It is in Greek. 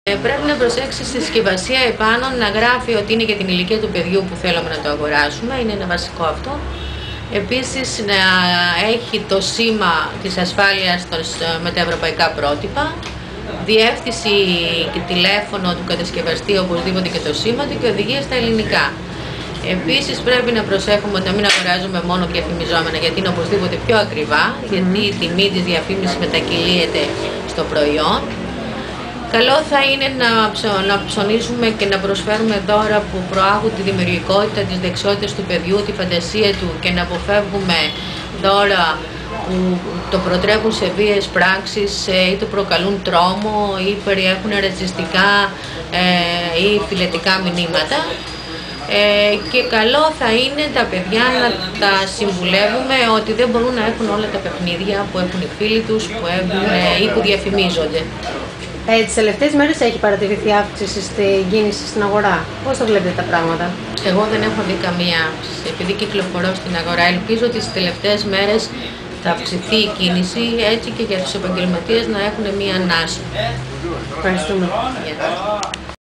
Πρέπει να προσέξει στη συσκευασία επάνω να γράφει ότι είναι για την ηλικία του παιδιού που θέλουμε να το αγοράσουμε, είναι ένα βασικό αυτό. Επίσης να έχει το σήμα της ασφάλειας με τα ευρωπαϊκά πρότυπα, διεύθυνση και τηλέφωνο του κατασκευαστή οπωσδήποτε και το σήμα του και οδηγίες στα ελληνικά. Επίσης πρέπει να προσέχουμε να μην αγοράζουμε μόνο διαφημιζόμενα, γιατί είναι οπωσδήποτε πιο ακριβά, γιατί η τιμή της διαφήμισης μετακυλίεται στο προϊόν. Καλό θα είναι να ψωνίσουμε και να προσφέρουμε δώρα που προάγουν τη δημιουργικότητα, τις δεξιότητες του παιδιού, τη φαντασία του και να αποφεύγουμε δώρα που το προτρέπουν σε βίαιες πράξεις ή το προκαλούν τρόμο ή περιέχουν ρατσιστικά ή φιλετικά μηνύματα. Και καλό θα είναι τα παιδιά να τα συμβουλεύουμε ότι δεν μπορούν να έχουν όλα τα παιχνίδια που έχουν οι φίλοι τους ή που διαφημίζονται. Τις τελευταίες μέρες έχει παρατηρηθεί αύξηση στην κίνηση στην αγορά. Πώς το βλέπετε τα πράγματα? Εγώ δεν έχω δει καμία αύξηση. Επειδή κυκλοφορώ στην αγορά, ελπίζω ότι τις τελευταίες μέρες θα αυξηθεί η κίνηση, έτσι και για τους επαγγελματίες να έχουν μία ανάσα. Ευχαριστούμε.